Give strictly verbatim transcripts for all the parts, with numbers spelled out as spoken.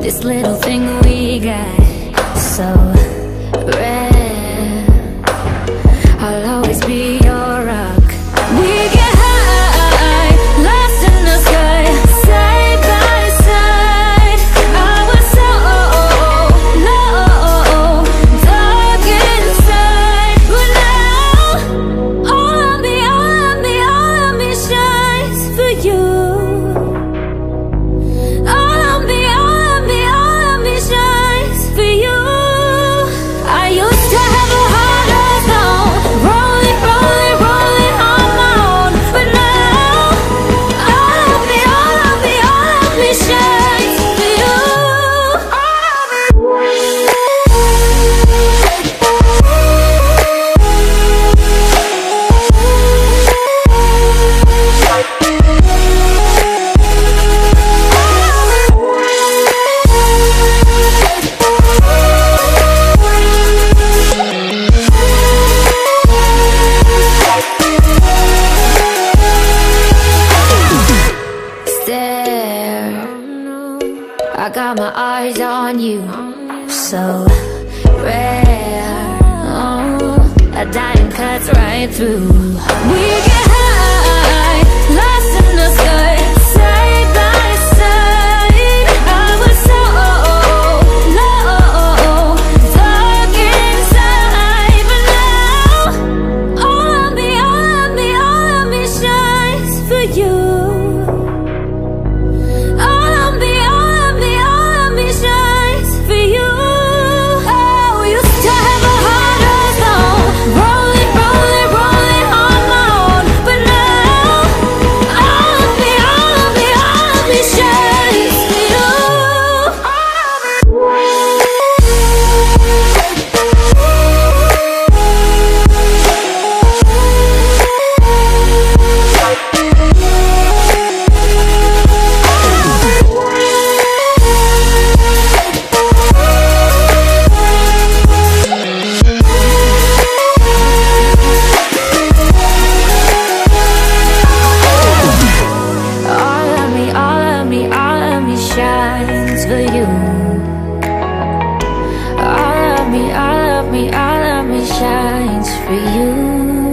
this little thing we got, so rare. I'll always be your rock. We get high, lost in the sky, side by side. I was so low, dark inside, but now all of me, all of me, all of me shines for you. All of me, all of me, all of me shines for you. I used to have a heart of stone, rolling, rolling, rolling on my own, but now all of me, all of me, all of me shines for you. Stare, I got my eyes on you, so rare. Oh, a diamond cuts right through. We get high, lost in the sky, side by side. I was so low, dark inside, but now all of me, all of me, all of me shines for you. All of me, all of me, all of me shines for you. Oh, used to have a heart of stone, rolling, rolling, rolling on my own, but now all of me, all of me, all of me shines for you. All of me, all of me, all of me shines for you. All of me, all of me, all of me shines for you.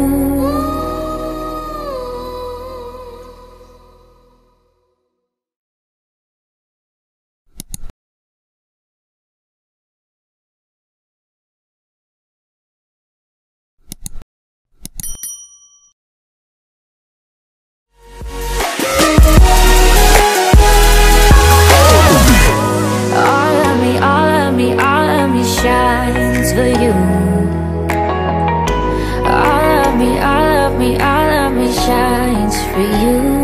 All of me, all of me, all of me shines for you. All of me, all of me, all of me shines for you.